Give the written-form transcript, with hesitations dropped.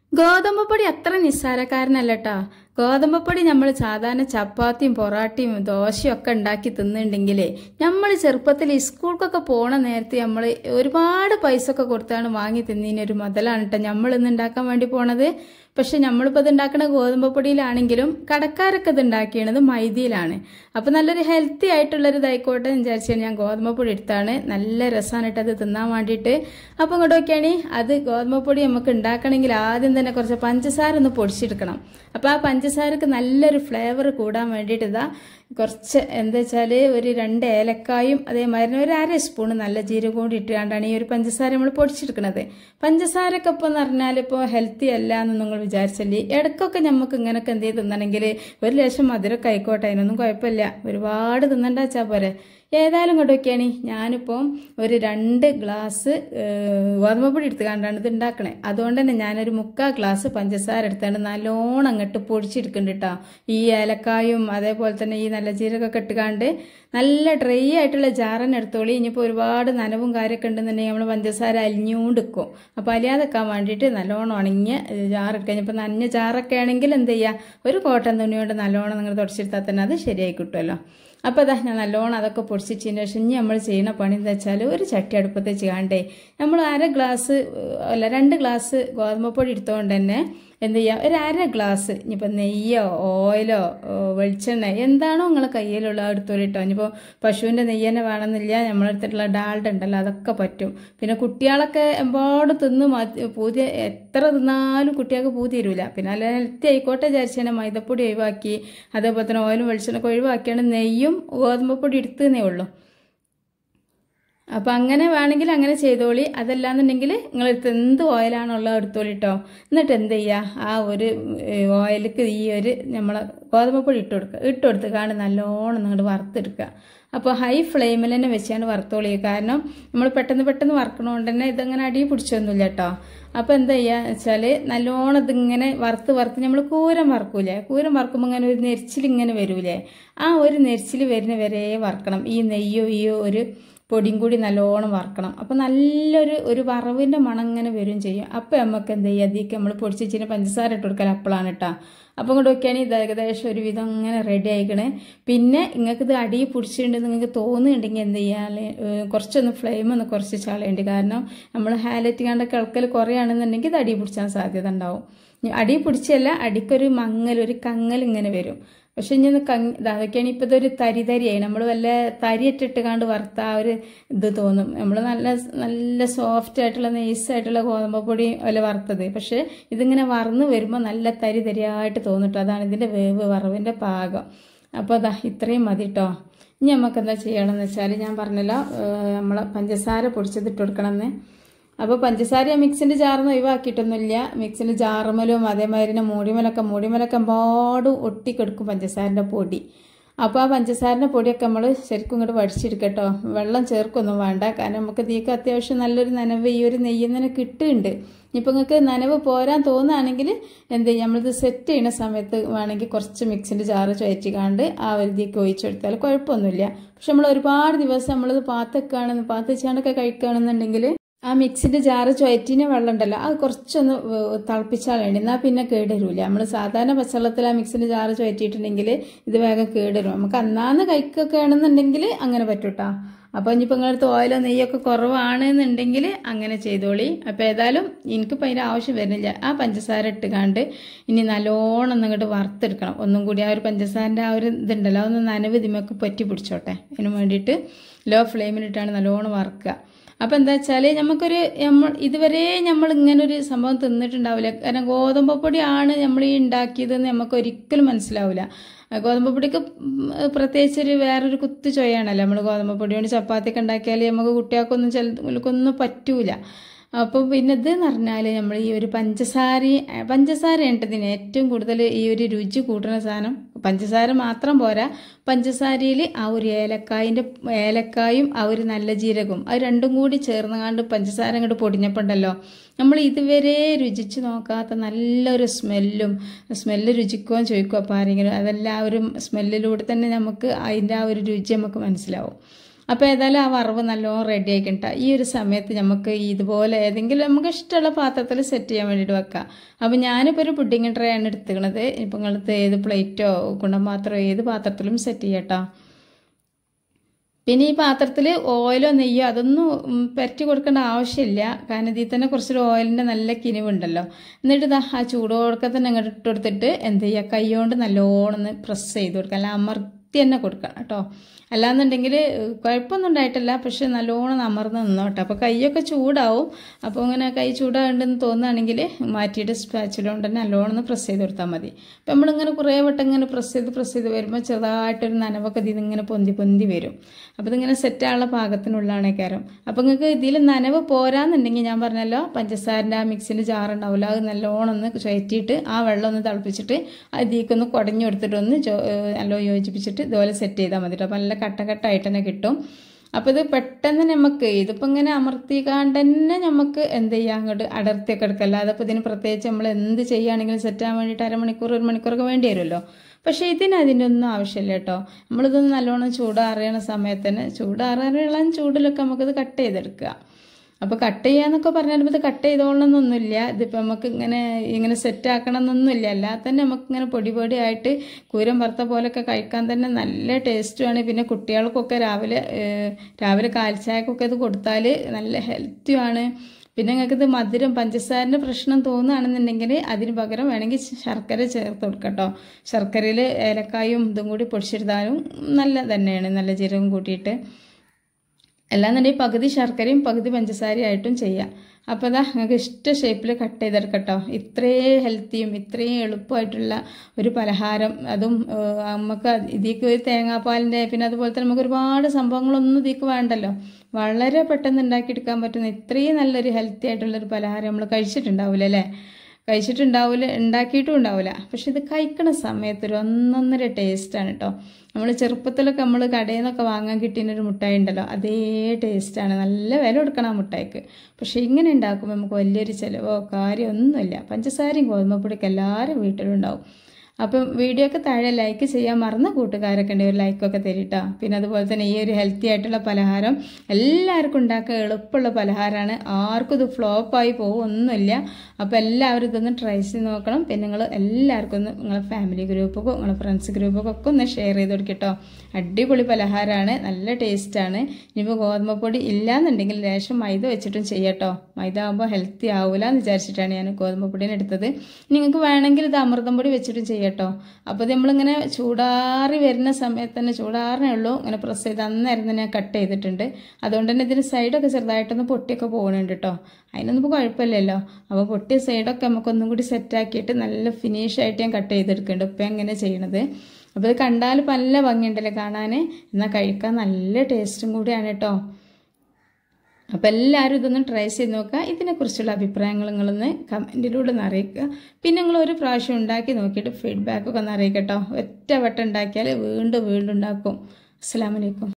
ഗോതമ്പ് പൊടി അത്ര നിസ്സാരക്കാരനല്ല ട്ടാ. ഗോതമ്പ് പൊടി നമ്മൾ സാധാരണ ചപ്പാത്തിയും പൊറാട്ടയും ദോശയും ഒക്കെ ഉണ്ടാക്കി തിന്നുണ്ടെങ്കിലേ നമ്മൾ ചെറുപ്പത്തിൽ സ്കൂൾക്കൊക്കെ പോണ നേരത്തെ നമ്മൾ ഒരുപാട് പൈസ ഒക്കെ കൊടുത്താണ് വാങ്ങി തിന്നതിനൊരു മുതലാണ് കേട്ടോ നമ്മൾ ഇന്ന് ഉണ്ടാക്കാൻ വേണ്ടി പോണത്. പക്ഷെ നമ്മളിപ്പോൾ ഇത് ഉണ്ടാക്കുന്ന ഗോതമ്പ് പൊടിയിലാണെങ്കിലും കടക്കാരൊക്കെ ഇത് ഉണ്ടാക്കിയത് മൈദയിലാണ്. അപ്പം നല്ലൊരു ഹെൽത്തി ആയിട്ടുള്ളൊരു ഇതായിക്കോട്ടെ എന്ന് വിചാരിച്ചാണ് ഞാൻ ഗോതമ്പ് പൊടി എടുത്താണ്. നല്ല രസമാണ് കേട്ടോ അത് തിന്നാൻ വേണ്ടിയിട്ട്. അപ്പം ഇങ്ങോട്ട് നോക്കിയാണ് അത് ഗോതമ്പ് പൊടി നമുക്ക് ഉണ്ടാക്കണമെങ്കിൽ ആദ്യം തന്നെ കുറച്ച് പഞ്ചസാര ഒന്ന് പൊടിച്ചെടുക്കണം. അപ്പോൾ ആ പഞ്ചസാരക്ക് നല്ലൊരു ഫ്ലേവർ കൂടാൻ വേണ്ടിയിട്ട് ഇതാ കുറച്ച് എന്താ വെച്ചാൽ ഒരു 2 ഏലക്കായും അതേമാതിരി ഒരു 1/2 സ്പൂൺ നല്ല ജീരകം കൂടി ഇട്ടുകൊണ്ടാണ് ഈ ഒരു പഞ്ചസാര നമ്മൾ പൊടിച്ചെടുക്കുന്നത്. പഞ്ചസാരയൊക്കെ ഇപ്പോൾ എന്ന് പറഞ്ഞാൽ ഇപ്പോൾ ഹെൽത്തി അല്ല എന്ന് നിങ്ങൾ വിചാരിച്ചല്ലേ. ഇടയ്ക്കൊക്കെ നമുക്ക് ഇങ്ങനെയൊക്കെ എന്ത് ചെയ്ത് തിന്നണമെങ്കിൽ ഒരു ലേശം മധുരമൊക്കെ ആയിക്കോട്ടെ, അതിനൊന്നും കുഴപ്പമില്ല. ഒരുപാട് തിന്നണ്ട വെച്ചാൽ പോരെ. ഏതായാലും കൊണ്ടൊക്കെയാണ് ഞാനിപ്പം ഒരു 2 ഗ്ലാസ് ഗോതമ്പ് പൊടി എടുത്തുകൊണ്ടാണ് ഇത് ഉണ്ടാക്കണേ. അതുകൊണ്ട് തന്നെ ഞാനൊരു 3/4 ഗ്ലാസ് പഞ്ചസാര എടുത്തുകൊണ്ട് നല്ലോണം അങ്ങോട്ട് പൊടിച്ചെടുക്കുന്നുണ്ട് കേട്ടോ. ഈ ഏലക്കായും അതേപോലെ തന്നെ ഈ നല്ല ജീരകമൊക്കെ ഇട്ടുകൊണ്ട് നല്ല ഡ്രൈ ആയിട്ടുള്ള ജാറന്നെ എടുത്തോളി. ഇനിയിപ്പോൾ ഒരുപാട് നനവും കാര്യമൊക്കെ ഉണ്ടെന്നുണ്ടെങ്കിൽ നമ്മൾ പഞ്ചസാര അലിഞ്ഞുകൊണ്ട് വെക്കും. അപ്പോൾ അലിയാതെക്കാൻ വേണ്ടിയിട്ട് നല്ലോണം ഉണങ്ങിയ ജാറൊക്കെ ഇനിയിപ്പോൾ നനഞ്ഞ ജാറൊക്കെ ആണെങ്കിൽ എന്ത് ചെയ്യുക, ഒരു കോട്ടൺ തുണി കൊണ്ട് നല്ലോണം നിങ്ങൾ തുടച്ചെടുത്താൽ തന്നെ അത് ശരിയായി കിട്ടുമല്ലോ. അപ്പോൾ അതാ ഞാൻ നല്ലോണം അതൊക്കെ പൊടിച്ചിട്ടതിന് ശേഷം ഇനി നമ്മൾ ചെയ്യുന്ന പണി എന്താ വെച്ചാൽ ഒരു ചട്ടി അടുപ്പത്ത് ചെയ്യാണ്ടേ നമ്മൾ 2 ഗ്ലാസ് ഗോതമ്പ് പൊടി എടുത്തുകൊണ്ട് തന്നെ എന്ത് ചെയ്യുക, ഒരു 1/2 ഗ്ലാസ് ഇനിയിപ്പോൾ നെയ്യോ ഓയിലോ വെളിച്ചെണ്ണ എന്താണോ നിങ്ങളെ കയ്യിലുള്ള എടുത്തോളി കേട്ടോ. ഇനിയിപ്പോൾ പശുവിൻ്റെ നെയ്യ് തന്നെ വേണമെന്നില്ല, നമ്മളെടുത്തിട്ടുള്ള ഡാൽഡ ഉണ്ടല്ലോ അതൊക്കെ പറ്റും. പിന്നെ കുട്ടികളൊക്കെ എമ്പാട് തിന്ന് പൂതി എത്ര തിന്നാലും കുട്ടികൾക്ക് പൂതി തരില്ല. പിന്നെ നല്ല ഹെൽത്തി ആയിക്കോട്ടെ വിചാരിച്ചാൽ മൈദപ്പൊടി ഒഴിവാക്കി അതേപോലെ തന്നെ ഓയിലും വെളിച്ചെണ്ണൊക്കെ ഒഴിവാക്കിയാണ് നെയ്യും ഗോതമ്പ് പൊടി എടുത്തതേ ഉള്ളൂ. അപ്പം അങ്ങനെ വേണമെങ്കിൽ അങ്ങനെ ചെയ്തോളി. അതല്ലാന്നുണ്ടെങ്കിൽ നിങ്ങളെടുത്ത് എന്ത് ഓയിലാണുള്ളത് എടുത്തോളി കേട്ടോ. എന്നിട്ട് എന്ത് ചെയ്യുക, ആ ഒരു ഓയിലേക്ക് ഈ ഒരു നമ്മളെ ഗോതമ്പ് പൊടി ഇട്ടുകൊടുത്ത് നല്ലോണം നിങ്ങൾ വറുത്തെടുക്കുക. അപ്പോൾ ഹൈ ഫ്ലെയിമിൽ തന്നെ വെച്ചാണ് വറുത്തോളി. കാരണം നമ്മൾ പെട്ടെന്ന് വറുക്കണോണ്ട് തന്നെ ഇതങ്ങനെ അടി പിടിച്ചൊന്നുമില്ല കേട്ടോ. അപ്പോൾ എന്താ ചെയ്യുക വെച്ചാൽ നല്ലോണം ഇതിങ്ങനെ വറുത്ത് നമ്മൾ കൂരം വറക്കൂലേ, കൂരം വറക്കുമ്പോൾ ഇങ്ങനെ ഒരു നെരിച്ചിലിങ്ങനെ വരൂലേ, ആ ഒരു നെരിച്ചിൽ വരുന്ന വരെ വറക്കണം. ഈ നെയ്യോ ഈ ഒരു പൊടിയും കൂടി നല്ലോണം വറക്കണം. അപ്പോൾ നല്ലൊരു വറവിൻ്റെ മണം ഇങ്ങനെ വരും ചെയ്യും. അപ്പോൾ നമുക്ക് എന്ത് ചെയ്യുക, അതിലേക്ക് നമ്മൾ പൊടിച്ചിട്ട് പഞ്ചസാര ഇട്ട് കൊടുക്കൽ അപ്പോഴാണ് കേട്ടോ. അപ്പോൾ ഇങ്ങോട്ട് നോക്കിയാണെങ്കിൽ ഇത് ഏകദേശം ഒരു വിധം അങ്ങനെ റെഡി ആയിക്കണേ. പിന്നെ നിങ്ങൾക്ക് ഇത് അടി പിടിച്ചിട്ടുണ്ടെന്ന് നിങ്ങൾക്ക് തോന്നുന്നുണ്ടെങ്കിൽ എന്ത് ചെയ്യാൻ കുറച്ചൊന്ന് ഫ്ലെയിം ഒന്ന് കുറച്ച് ചളയേണ്ടി. കാരണം നമ്മൾ ഹാലറ്റ് കണ്ടൊക്കെ ഇളക്കൽ കുറയാണെന്നുണ്ടെങ്കിൽ ഇത് അടി പിടിച്ചാൻ സാധ്യത ഉണ്ടാവും. അടി പിടിച്ചല്ല, അടിക്കൊരു ഒരു കങ്ങൽ ഇങ്ങനെ വരും. പക്ഷെ ഇനി അതൊക്കെയാണ് ഇപ്പോൾ ഇതൊരു തരിയായി നമ്മൾ വല്ല തരിയിട്ടിട്ട് കണ്ട് വറുത്ത ആ ഒരു ഇത് തോന്നും. നമ്മൾ നല്ല സോഫ്റ്റ് ആയിട്ടുള്ള നൈസായിട്ടുള്ള ഗോതമ്പ് പൊടി വല്ല വറുത്തത്. പക്ഷെ ഇതിങ്ങനെ വറന്ന് വരുമ്പോൾ നല്ല തരിയായിട്ട് തോന്നിട്ടോ. അതാണ് ഇതിൻ്റെ വേവ്, വറവിൻ്റെ പാകം. അപ്പോൾ അതാ ഇത്രയും മതി കേട്ടോ. ഇനി നമുക്ക് എന്താ ചെയ്യണമെന്ന് വെച്ചാൽ ഞാൻ പറഞ്ഞല്ലോ നമ്മളെ പഞ്ചസാര പൊടിച്ചത് ഇട്ട് കൊടുക്കണമെന്ന്. അപ്പോൾ പഞ്ചസാര മിക്സിൻ്റെ ജാറൊന്നും ഒഴിവാക്കിയിട്ടൊന്നുമില്ല. മിക്സിൻ്റെ ജാറുമലും അതേമാതിരി മൂടിമലൊക്കെ പാടും ഒട്ടിക്കെടുക്കും പഞ്ചസാരൻ്റെ പൊടി. അപ്പോൾ ആ പഞ്ചസാരൻ്റെ പൊടിയൊക്കെ നമ്മൾ ശരിക്കും ഇങ്ങോട്ട് വടിച്ചെടുക്കട്ടോ. വെള്ളം ചേർക്കൊന്നും വേണ്ട. കാരണം നമുക്ക് ഇതിലേക്ക് അത്യാവശ്യം നല്ലൊരു നനവ് ഈ ഒരു നെയ്യിൽ നിന്ന് കിട്ടുന്നുണ്ട്. ഇനിയിപ്പോൾ നിങ്ങൾക്ക് നനവ് പോരാൻ തോന്നുകയാണെങ്കിൽ എന്ത് ചെയ്യും, നമ്മളിത് സെറ്റ് ചെയ്യുന്ന സമയത്ത് വേണമെങ്കിൽ കുറച്ച് മിക്സിൻ്റെ ജാറ് ചുഴറ്റിക്കാണ്ട് ആ ഒരു ഇതിലേക്ക് ഒഴിച്ചെടുത്താൽ കുഴപ്പമൊന്നുമില്ല. പക്ഷെ നമ്മൾ ഒരുപാട് ദിവസം നമ്മളിത് പാത്ത് വെച്ചാണ്ടൊക്കെ കഴിക്കുകയാണെന്നുണ്ടെങ്കിൽ ആ മിക്സിൻ്റെ ജാറ് ചുഴറ്റിന് വെള്ളം ഉണ്ടല്ലോ അത് കുറച്ചൊന്ന് തിളപ്പിച്ചാൽ വേണ്ടി, എന്നാൽ പിന്നെ കേടുവരില്ല. നമ്മൾ സാധാരണ പച്ചവെള്ളത്തിൽ ആ മിക്സിൻ്റെ ജാറ് ചുഴറ്റിയിട്ടുണ്ടെങ്കിൽ ഇത് വേഗം കേടുവരും. നമുക്ക് അന്നാന്ന് കഴിക്കൊക്കെ ആണെന്നുണ്ടെങ്കിൽ അങ്ങനെ പറ്റൂട്ടോ. അപ്പോൾ ഇനിയിപ്പോൾ നിങ്ങളടുത്ത് ഓയിലോ നെയ്യൊക്കെ കുറവാണെന്നുണ്ടെങ്കിൽ അങ്ങനെ ചെയ്തോളി. അപ്പോൾ ഏതായാലും എനിക്കിപ്പോൾ അതിൻ്റെ ആവശ്യം വരുന്നില്ല. ആ പഞ്ചസാര ഇട്ടുകാണ്ട് ഇനി നല്ലോണം അങ്ങോട്ട് വറുത്തെടുക്കണം. ഒന്നും കൂടി ആ ഒരു പഞ്ചസാരൻ്റെ ആ ഒരു ഇതുണ്ടല്ലോ അതൊന്ന് നനവ് ഇതിമൊക്കെ പറ്റി പിടിച്ചോട്ടെ. അതിന് വേണ്ടിയിട്ട് ലോ ഫ്ലെയിമിലിട്ടാണ് നല്ലോണം വറുക്കുക. അപ്പം എന്താ വെച്ചാൽ ഇതുവരെ നമ്മൾ ഇങ്ങനൊരു സംഭവം തിന്നിട്ടുണ്ടാവില്ല. കാരണം ഗോതമ്പ് പൊടിയാണ് നമ്മൾ ഈ ഉണ്ടാക്കിയതെന്ന് നമുക്ക് ഒരിക്കലും മനസ്സിലാവില്ല. ഗോതമ്പ് പൊടിക്ക് പ്രത്യേകിച്ചൊരു വേറൊരു കുത്തു ചൊയ്യാണല്ലോ. നമ്മൾ ഗോതമ്പ് പൊടി കൊണ്ട് ചപ്പാത്തിയൊക്കെ ഉണ്ടാക്കിയാൽ നമുക്ക് കുട്ടികൾക്കൊന്നും പറ്റൂല. അപ്പോൾ പിന്നെ ഇതെന്ന് പറഞ്ഞാൽ നമ്മൾ ഈ ഒരു പഞ്ചസാര ഇട്ടതിന് ഏറ്റവും കൂടുതൽ ഈ ഒരു രുചി കൂട്ടുന്ന സാധനം പഞ്ചസാര മാത്രം പോരാ. പഞ്ചസാരയിൽ ആ ഒരു ഏലക്കായും ആ ഒരു നല്ല ജീരകവും അത് രണ്ടും കൂടി ചേർന്നുകൊണ്ട് പഞ്ചസാര അങ്ങോട്ട് പൊടിഞ്ഞപ്പോണ്ടല്ലോ നമ്മൾ ഇതുവരെ രുചിച്ച് നോക്കാത്ത നല്ലൊരു സ്മെല്ല് രുചിക്കുകയും ചോദിക്കും. അപ്പോൾ ആരെങ്കിലും അതെല്ലാം ആ ഒരു സ്മെല്ലിലൂടെ തന്നെ നമുക്ക് അതിൻ്റെ ആ ഒരു രുചി നമുക്ക് മനസ്സിലാവും. അപ്പോൾ ഏതായാലും ആ വറവ് നല്ലോണം റെഡി ആയിക്കിട്ട ഈ ഒരു സമയത്ത് നമുക്ക് ഇതുപോലെ ഏതെങ്കിലും നമുക്ക് ഇഷ്ടമുള്ള പാത്രത്തിൽ സെറ്റ് ചെയ്യാൻ വേണ്ടിയിട്ട് വെക്കാം. അപ്പോൾ ഞാനിപ്പോൾ ഒരു പുഡിംഗ് ട്രേ ആണ് എടുത്തുക്കണത്. ഇപ്പം നിങ്ങൾക്ക് ഏത് പ്ലേറ്റോ കുണ്ടപാത്രമോ ഏത് പാത്രത്തിലും സെറ്റ് ചെയ്യട്ടോ. പിന്നെ ഈ പാത്രത്തിൽ ഓയിലോ നെയ്യോ അതൊന്നും പരറ്റി കൊടുക്കേണ്ട ആവശ്യമില്ല. കാരണം ഇതിൽ തന്നെ കുറച്ചൊരു ഓയിലിൻ്റെ നല്ല കിനിവുണ്ടല്ലോ. എന്നിട്ട് ഇതാ ആ ചൂടോടൊക്കെ തന്നെ അങ്ങോട്ട് ഇട്ട് കൊടുത്തിട്ട് എന്ത് ചെയ്യുക, കൈ കൊണ്ട് നല്ലോണം പ്രസ് ചെയ്ത് കൊടുക്കുക. അല്ല അമർത്തി തന്നെ കൊടുക്കണം കേട്ടോ. അല്ലാന്നുണ്ടെങ്കിൽ കുഴപ്പമൊന്നും ഉണ്ടായിട്ടില്ല, പക്ഷെ നല്ലോണം അമർന്ന് നിന്നോട്ടെ. അപ്പോൾ കൈയൊക്കെ ചൂടാവും. അപ്പോൾ ഇങ്ങനെ കൈ ചൂടാകുണ്ടെന്ന് തോന്നുകയാണെങ്കിൽ മാറ്റിയിട്ട് സ്പാച്ചുല കൊണ്ട് തന്നെ നല്ലോണം പ്രസ് ചെയ്ത് കൊടുത്താൽ മതി. അപ്പോൾ നമ്മളിങ്ങനെ കുറേ വട്ടം ഇങ്ങനെ പ്രസ് ചെയ്ത് വരുമ്പോൾ ചെറുതായിട്ടൊരു നനവൊക്കെ ഇതിങ്ങനെ പൊന്തി വരും. അപ്പോൾ ഇതിങ്ങനെ സെറ്റാനുള്ള പാകത്തിനുള്ളതാണ് കാരം. അപ്പോൾ നിങ്ങൾക്ക് ഇതിൽ നനവ് പോരാന്നുണ്ടെങ്കിൽ ഞാൻ പറഞ്ഞല്ലോ പഞ്ചസാരൻ്റെ ആ മിക്സിൻ്റെ ജാറുണ്ടാവില്ല, അത് നല്ലോണം ഒന്ന് ചുഴറ്റിയിട്ട് ആ വെള്ളം ഒന്ന് തിളപ്പിച്ചിട്ട് അതിലേക്കൊന്ന് കുടഞ്ഞു കൊടുത്തിട്ടൊന്ന് നല്ലോണം യോജിപ്പിച്ചിട്ട് ഇതുപോലെ സെറ്റ് ചെയ്താൽ മതി. അപ്പോൾ നല്ല കട്ടകട്ടായിട്ട് തന്നെ കിട്ടും. അപ്പോൾ ഇത് പെട്ടെന്ന് നമുക്ക് ഇതിപ്പോൾ ഇങ്ങനെ അമർത്തിക്കാണ്ട് തന്നെ നമുക്ക് എന്ത് ചെയ്യാം, അങ്ങോട്ട് അടർത്തിയൊക്കെ എടുക്കല്ല. അതപ്പോൾ ഇതിന് പ്രത്യേകിച്ച് നമ്മൾ എന്ത് ചെയ്യുകയാണെങ്കിലും സെറ്റാൻ വേണ്ടിയിട്ട് അരമണിക്കൂർ 1 മണിക്കൂറൊക്കെ വേണ്ടി വരുമല്ലോ. പക്ഷേ അതിൻ്റെ ഒന്നും ആവശ്യമില്ല കേട്ടോ. നമ്മളിതൊന്ന് നല്ലോണം ചൂടാറിയണ സമയത്ത് തന്നെ ചൂടാറാനുള്ള ചൂടിലൊക്കെ നമുക്കിത് കട്ട് ചെയ്തെടുക്കുക. അപ്പോൾ കട്ട് ചെയ്യാന്നൊക്കെ പറഞ്ഞാൽ ഇത് കട്ട് ചെയ്തോളണമെന്നൊന്നുമില്ല. ഇതിപ്പോൾ നമുക്ക് ഇങ്ങനെ സെറ്റാക്കണം എന്നൊന്നുമില്ല. അല്ലാതെ തന്നെ നമുക്കിങ്ങനെ പൊടി ആയിട്ട് കൂരം വറുത്ത പോലെയൊക്കെ കഴിക്കാൻ തന്നെ നല്ല ടേസ്റ്റുമാണ്. പിന്നെ കുട്ടികൾക്കൊക്കെ രാവിലെ കാൽച്ചായക്കൊക്കെ ഇത് കൊടുത്താൽ നല്ല ഹെൽത്തിയുമാണ്. പിന്നെ നിങ്ങൾക്കിത് മധുരം പഞ്ചസാരൻ്റെ പ്രശ്നം തോന്നുകയാണെന്നുണ്ടെങ്കിൽ അതിന് പകരം വേണമെങ്കിൽ ശർക്കര ചേർത്ത് കൊടുക്കട്ടോ. ശർക്കരയിൽ ഏലക്കായും ഇതും കൂടി പൊടിച്ചെടുത്താലും നല്ല തന്നെയാണ്, നല്ല ജീരകം കൂട്ടിയിട്ട്. അല്ലാന്നുണ്ടെങ്കിൽ പകുതി ശർക്കരയും പകുതി പഞ്ചസാരയും ആയിട്ടും ചെയ്യാം. അപ്പോൾ അതാ നിങ്ങൾക്ക് ഇഷ്ട ഷേപ്പിൽ കട്ട് ചെയ്തെടുക്കട്ടോ. ഇത്രയും ഹെൽത്തിയും ഇത്രയും എളുപ്പമായിട്ടുള്ള ഒരു പലഹാരം, അതും നമുക്ക് ഇതിലേക്ക് ഒരു തേങ്ങാപ്പാലിൻ്റെ പിന്നെ അതുപോലെ തന്നെ നമുക്ക് ഒരുപാട് സംഭവങ്ങളൊന്നും ഇതിലേക്ക് വേണ്ടല്ലോ. വളരെ പെട്ടെന്ന് ഉണ്ടാക്കിയെടുക്കാൻ പറ്റുന്ന ഇത്രയും നല്ലൊരു ഹെൽത്തി ആയിട്ടുള്ളൊരു പലഹാരം നമ്മൾ കഴിച്ചിട്ടുണ്ടാവില്ല അല്ലേ? ഉണ്ടാക്കിയിട്ടും ഉണ്ടാവില്ല. പക്ഷെ ഇത് കഴിക്കണ സമയത്തൊരു ഒന്നൊന്നര ടേസ്റ്റാണ് കേട്ടോ. നമ്മൾ ചെറുപ്പത്തിലൊക്കെ നമ്മൾ കടയിൽ നിന്നൊക്കെ വാങ്ങാൻ കിട്ടിയൊരു മുട്ടായി ഉണ്ടല്ലോ, അതേ ടേസ്റ്റാണ്. നല്ല വില കൊടുക്കണം ആ മുട്ടായിക്ക്. പക്ഷെ ഇങ്ങനെ ഉണ്ടാക്കുമ്പോൾ നമുക്ക് വലിയൊരു ചിലവോ കാര്യമൊന്നുമില്ല. പഞ്ചസാരയും ഗോതമ്പപ്പൊടിയൊക്കെ എല്ലാവരും വീട്ടിലുണ്ടാവും. അപ്പം വീഡിയോ ഒക്കെ താഴെ ലൈക്ക് ചെയ്യാൻ മറന്ന കൂട്ടുകാരൊക്കെ ഉണ്ടെങ്കിൽ ഒരു ലൈക്കൊക്കെ തരിട്ടോ. പിന്നെ അതുപോലെ തന്നെ ഈ ഒരു ഹെൽത്തി ആയിട്ടുള്ള പലഹാരം എല്ലാവർക്കും ഉണ്ടാക്കാൻ എളുപ്പമുള്ള പലഹാരമാണ്. ആർക്കും ഇത് ഫ്ലോപ്പായി പോകുമൊന്നുമില്ല. അപ്പോൾ എല്ലാവരും ഇതൊന്ന് ട്രൈ ചെയ്ത് നോക്കണം. പിന്നെ നിങ്ങൾ എല്ലാവർക്കും ഒന്ന് നിങ്ങളെ ഫാമിലി ഗ്രൂപ്പൊക്കെ നിങ്ങളെ ഫ്രണ്ട്സ് ഗ്രൂപ്പൊക്കെ ഒക്കെ ഒന്ന് ഷെയർ ചെയ്ത് കൊടുക്കട്ടോ. അടിപൊളി പലഹാരമാണ്, നല്ല ടേസ്റ്റാണ്. ഇനിയിപ്പോൾ ഗോതമ്പപ്പൊടി ഇല്ലയെന്നുണ്ടെങ്കിൽ ലേശം മൈദ വെച്ചിട്ടും ചെയ്യട്ടോ. മൈദ ആകുമ്പോൾ ഹെൽത്തി ആവില്ല എന്ന് വിചാരിച്ചിട്ടാണ് ഞാൻ ഗോതമ്പപ്പൊടിനെ എടുത്തത്. നിങ്ങൾക്ക് വേണമെങ്കിൽ ഇത് അമൃതം പൊടി വെച്ചിട്ടും ചെയ്യട്ടോ. അപ്പോൾ ഇത് നമ്മളിങ്ങനെ ചൂടാറി വരുന്ന സമയത്ത് തന്നെ ചൂടാറിനേ ഉള്ളൂ ഇങ്ങനെ പ്രസ് ചെയ്ത് അന്നേരം തന്നെ ഞാൻ കട്ട് ചെയ്തിട്ടുണ്ട്. അതുകൊണ്ട് തന്നെ ഇതിന് സൈഡൊക്കെ ചെറുതായിട്ടൊന്ന് പൊട്ടിയൊക്കെ പോകുന്നുണ്ട് കേട്ടോ. അതിനൊന്നും ഇപ്പോൾ കുഴപ്പമില്ലല്ലോ. അപ്പോൾ പൊട്ടിയ സൈഡൊക്കെ നമുക്കൊന്നും കൂടി സെറ്റാക്കിയിട്ട് നല്ല ഫിനിഷായിട്ട് ഞാൻ കട്ട് ചെയ്തെടുക്കുന്നുണ്ട്. ഇപ്പം എങ്ങനെ ചെയ്യണത്. അപ്പോൾ ഇത് കണ്ടാൽ നല്ല ഭംഗിയുണ്ടല്ലേ കാണാൻ, എന്നാൽ കഴിക്കാൻ നല്ല ടേസ്റ്റും കൂടിയാണ് കേട്ടോ. അപ്പോൾ എല്ലാവരും ഇതൊന്ന് ട്രൈ ചെയ്ത് നോക്കുക. ഇതിനെക്കുറിച്ചുള്ള അഭിപ്രായങ്ങൾ നിങ്ങളൊന്ന് കമൻറ്റിലൂടെ ഒന്ന് അറിയിക്കുക. പിന്നെ നിങ്ങൾ ഒരു പ്രാവശ്യം ഉണ്ടാക്കി നോക്കിയിട്ട് ഫീഡ്ബാക്കൊക്കെ ഒന്ന് അറിയിക്കട്ടോ. ഒറ്റ വട്ടം ഉണ്ടാക്കിയാൽ വീണ്ടും ഉണ്ടാക്കും. അസ്സലാമു അലൈക്കും.